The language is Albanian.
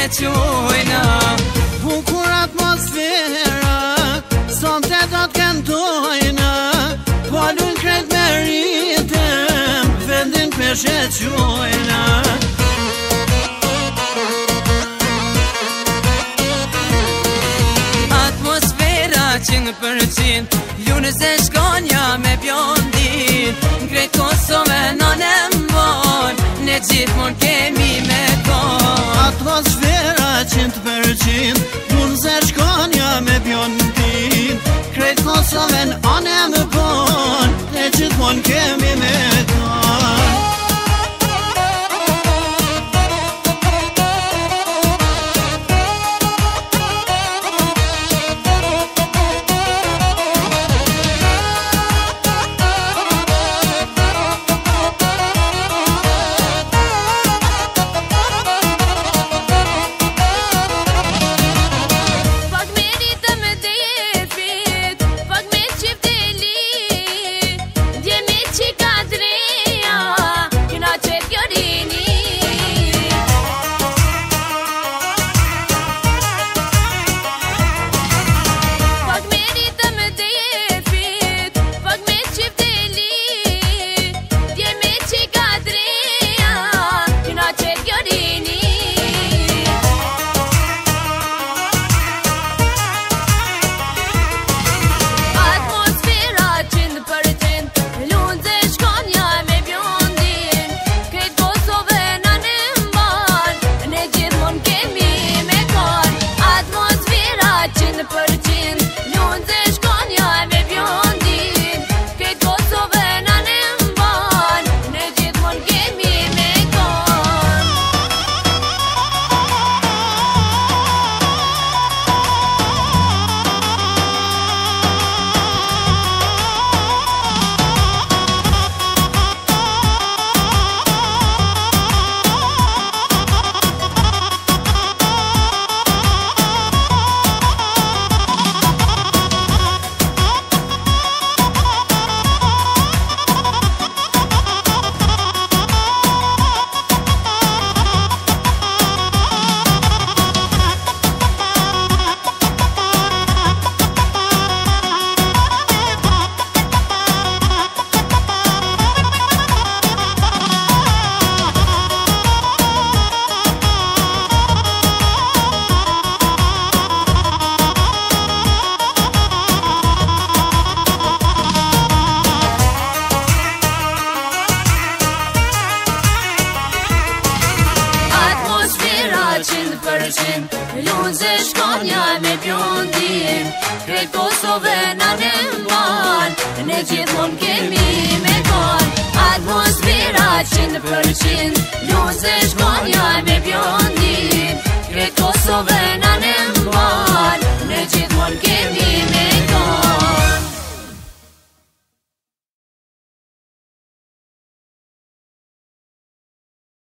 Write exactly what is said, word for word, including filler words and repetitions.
qojna. Bukur atmosfera, sonte do t'kantojna, polun kret me ritëm, vendin peshe qojna. Atmosfera qind për qind, lunës e shkonja me bjondin, krejt Kosovën anë mbon, ne gjithmon kemi me kon. Atmosfera qind për qind, lunës e shkonja me bjondin, krejt Kosovën anë mbon, ne gjithmon kemi me kon. Lunë se shkonja me bjondin, krejt Kosovën anë mban, ne gjithmon kemi me kon. Atmosfera qind për qind, lunë se shkonja me bjondin, krejt Kosovën